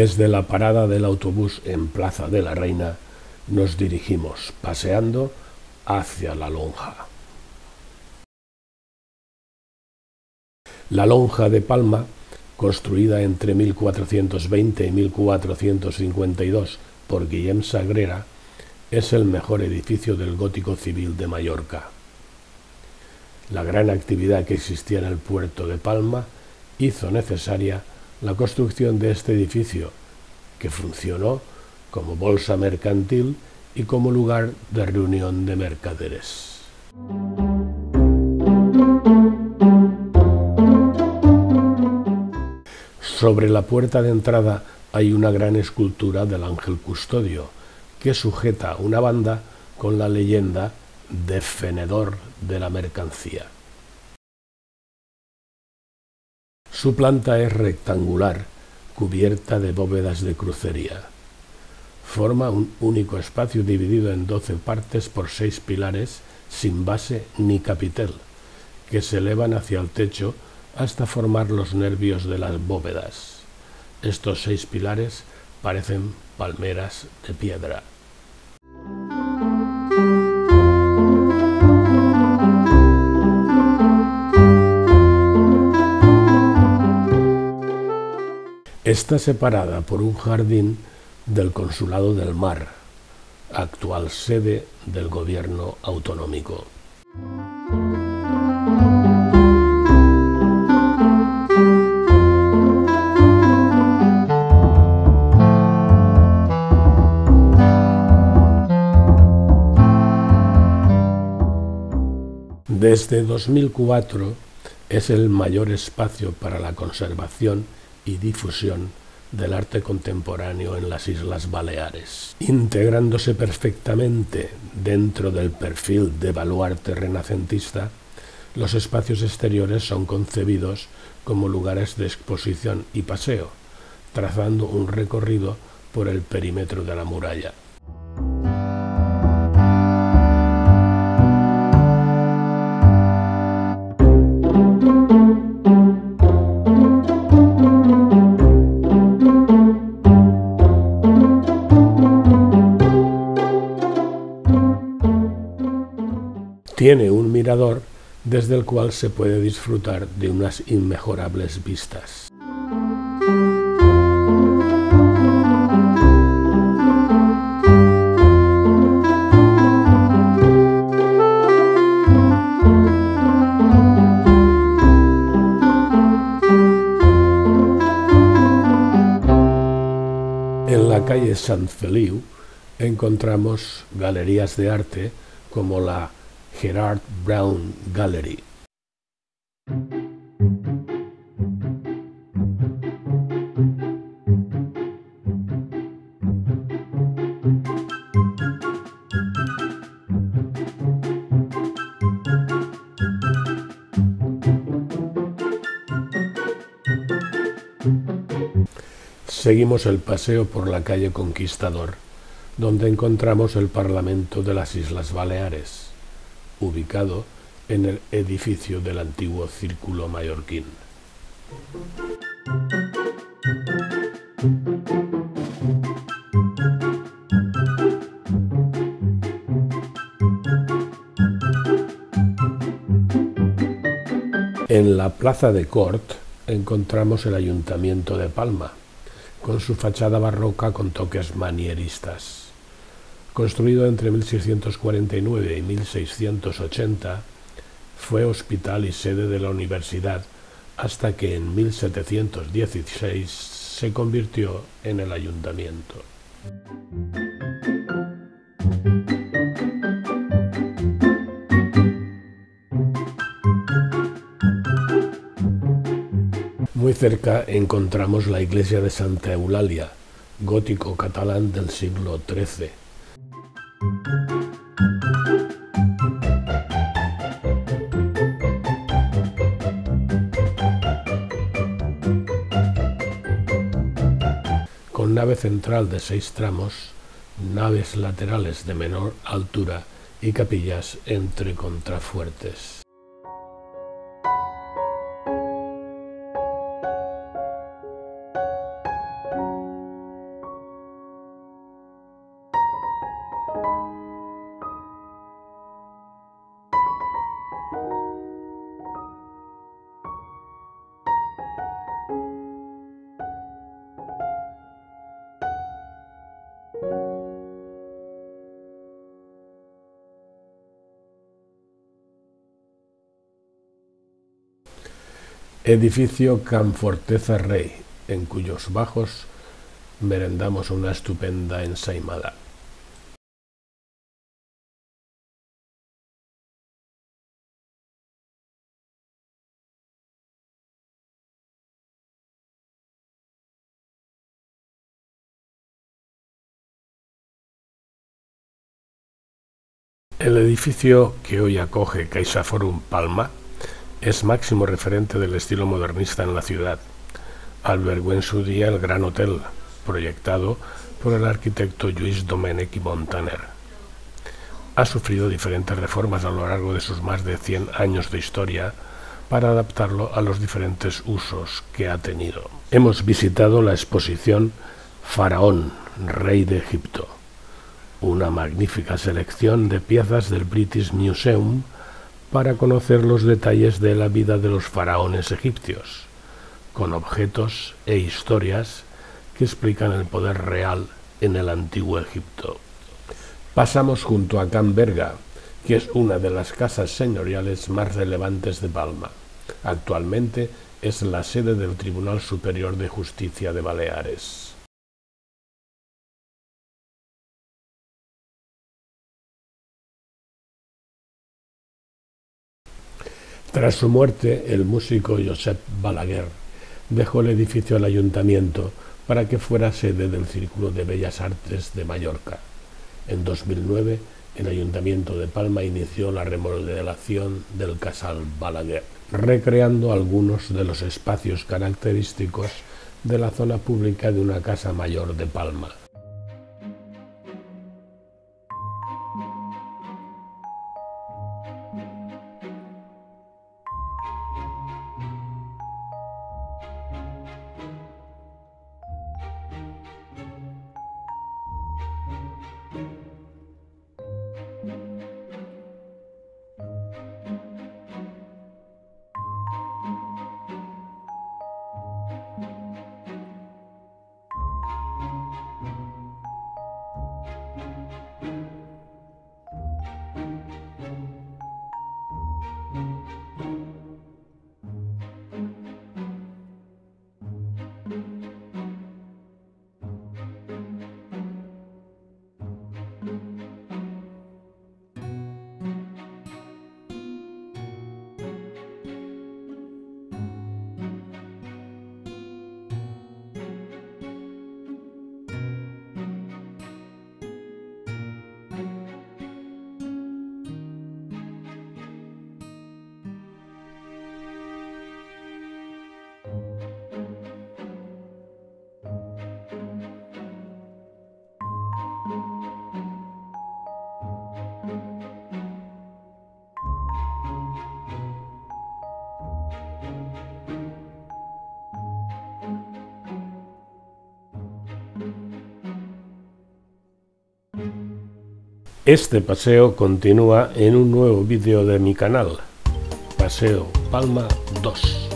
Desde la parada del autobús en Plaza de la Reina nos dirigimos paseando hacia la Lonja. La Lonja de Palma, construida entre 1420 y 1452 por Guillem Sagrera, es el mejor edificio del gótico civil de Mallorca. La gran actividad que existía en el puerto de Palma hizo necesaria la construcción de este edificio, que funcionó como bolsa mercantil y como lugar de reunión de mercaderes. Sobre la puerta de entrada hay una gran escultura del ángel custodio, que sujeta una banda con la leyenda Defenedor de la mercancía. Su planta es rectangular, cubierta de bóvedas de crucería. Forma un único espacio dividido en 12 partes por 6 pilares sin base ni capitel, que se elevan hacia el techo hasta formar los nervios de las bóvedas. Estos 6 pilares parecen palmeras de piedra. Está separada por un jardín del Consulado del Mar, actual sede del gobierno autonómico. Desde 2004 es el mayor espacio para la conservación y difusión del arte contemporáneo en las Islas Baleares, integrándose perfectamente dentro del perfil de baluarte renacentista. Los espacios exteriores son concebidos como lugares de exposición y paseo, trazando un recorrido por el perímetro de la muralla. Tiene un mirador desde el cual se puede disfrutar de unas inmejorables vistas. En la calle Sant Feliu encontramos galerías de arte como la Gerard Brown Gallery. Seguimos el paseo por la calle Conquistador, donde encontramos el Parlamento de las Islas Baleares, ubicado en el edificio del antiguo Círculo Mallorquín. En la Plaza de Cort encontramos el Ayuntamiento de Palma, con su fachada barroca con toques manieristas. Construido entre 1649 y 1680, fue hospital y sede de la universidad hasta que en 1716 se convirtió en el ayuntamiento. Muy cerca encontramos la iglesia de Santa Eulalia, gótico catalán del siglo XIII. Con nave central de 6 tramos, naves laterales de menor altura y capillas entre contrafuertes. Edificio Can Forteza Rey, en cuyos bajos merendamos una estupenda ensaimada. El edificio que hoy acoge CaixaForum Palma es máximo referente del estilo modernista en la ciudad. Albergó en su día el Gran Hotel, proyectado por el arquitecto Lluís Domènech i Montaner. Ha sufrido diferentes reformas a lo largo de sus más de 100 años de historia para adaptarlo a los diferentes usos que ha tenido. Hemos visitado la exposición Faraón, Rey de Egipto, una magnífica selección de piezas del British Museum para conocer los detalles de la vida de los faraones egipcios, con objetos e historias que explican el poder real en el antiguo Egipto. Pasamos junto a Can Berga, que es una de las casas señoriales más relevantes de Palma. Actualmente es la sede del Tribunal Superior de Justicia de Baleares. Tras su muerte, el músico Josep Balaguer dejó el edificio al ayuntamiento para que fuera sede del Círculo de Bellas Artes de Mallorca. En 2009, el Ayuntamiento de Palma inició la remodelación del Casal Balaguer, recreando algunos de los espacios característicos de la zona pública de una casa mayor de Palma. Este paseo continúa en un nuevo vídeo de mi canal, Paseo Palma 2.